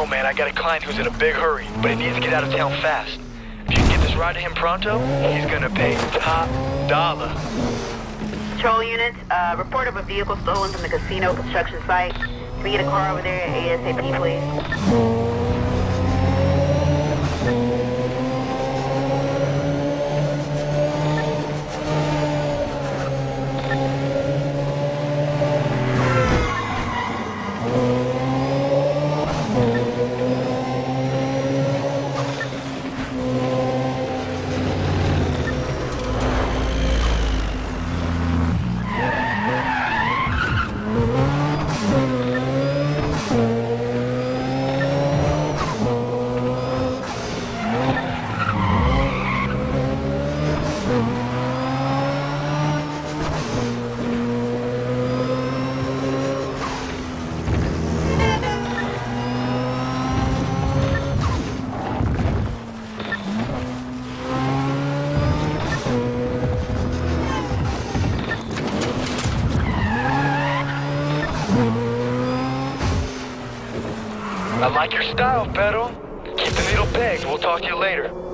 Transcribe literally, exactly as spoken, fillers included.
know, man. I got a client who's in a big hurry, but he needs to get out of town fast. If you can get this ride to him pronto, he's gonna pay top dollar. Patrol units, uh, report of a vehicle stolen from the casino construction site. Can we get a car over there ASAP, please? I like your style, Pedro. Keep the needle pegged. We'll talk to you later.